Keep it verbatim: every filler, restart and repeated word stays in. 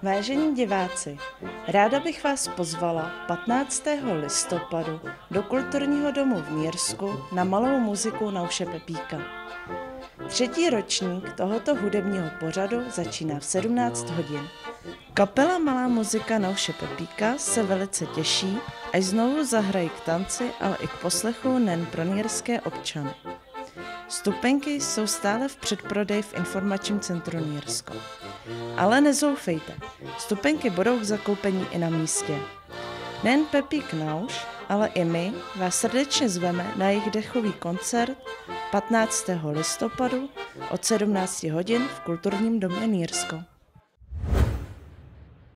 Vážení diváci, ráda bych vás pozvala patnáctého listopadu do Kulturního domu v Mýrsku na malou muziku Nauše Pepíka. Třetí ročník tohoto hudebního pořadu začíná v sedmnáct hodin. Kapela Malá muzika Nauše Pepíka se velice těší, až znovu zahrají k tanci, ale i k poslechu nejen pro nýrské občany. Vstupenky jsou stále v předprodeji v informačním centru Nýrsko. Ale nezoufejte, vstupenky budou k zakoupení i na místě. Nejen Pepík Nauš, ale i my vás srdečně zveme na jejich dechový koncert patnáctého listopadu od sedmnáct hodin v Kulturním domě Nýrsko.